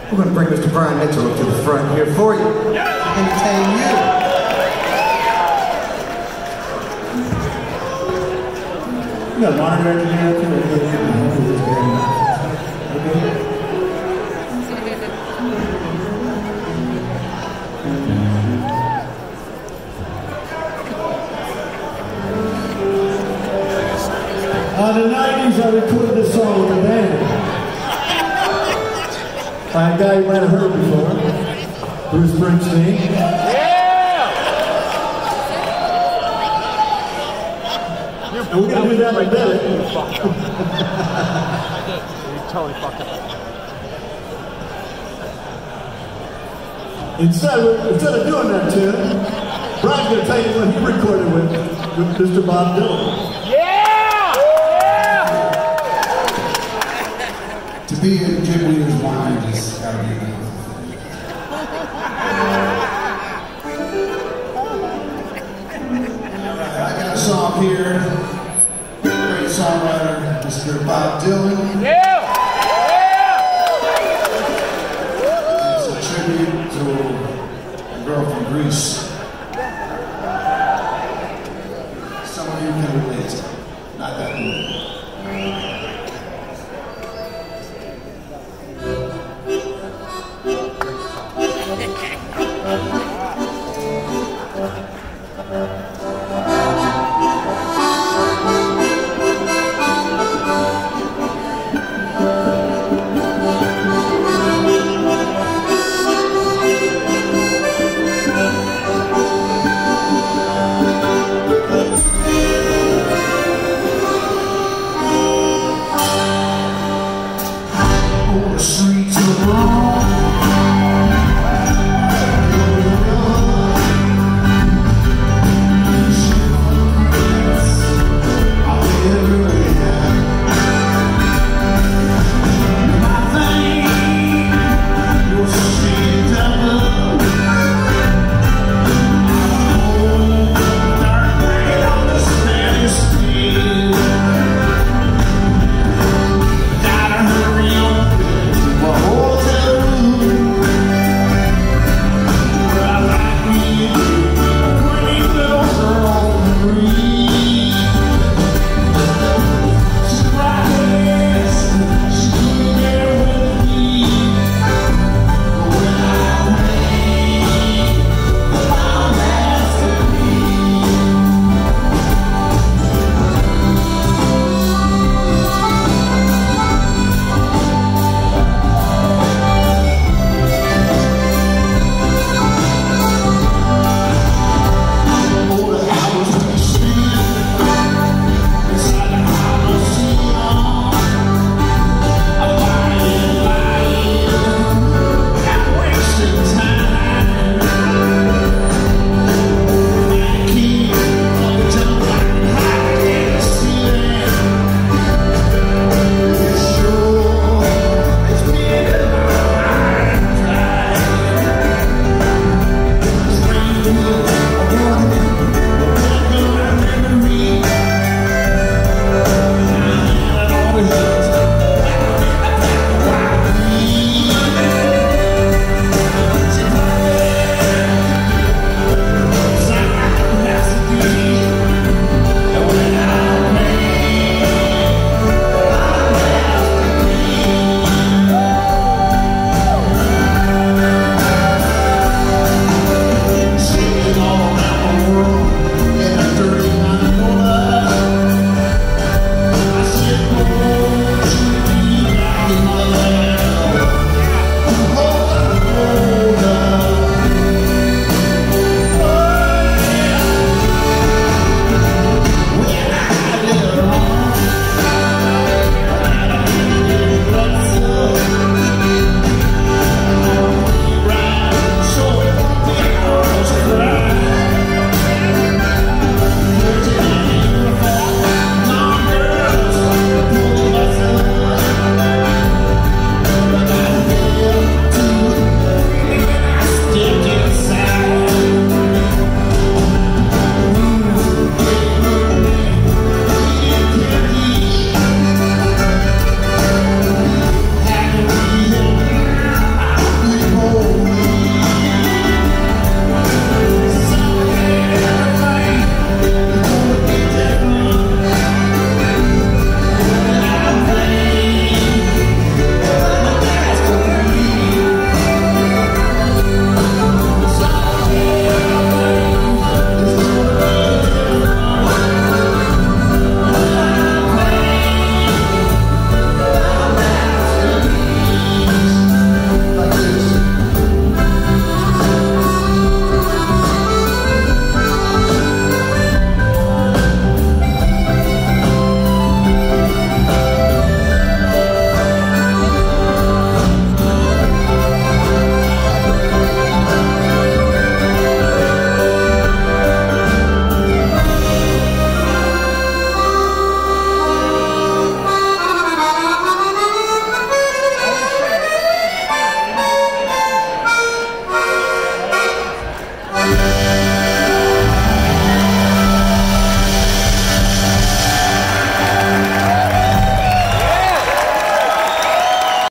We're going to bring Mr. Brian Mitchell up to the front here for you. Entertain you. You got a monitor in here too. Okay. In the 90s, I recorded this song with a band. By a guy you might have heard before, Bruce Springsteen. Yeah! And we're going to do that in a minute. You totally fucked up. Instead of doing that tune, Brian's going to tell you what he recorded with Mr. Bob Dylan. To be in Jim Weider's Band is gotta be good. I got a song here. Great songwriter, Mr. Bob Dylan. It's a tribute to a girl from Greece.